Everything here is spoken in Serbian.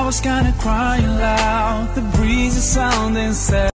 was kinda crying loud. The breeze is sounding sad.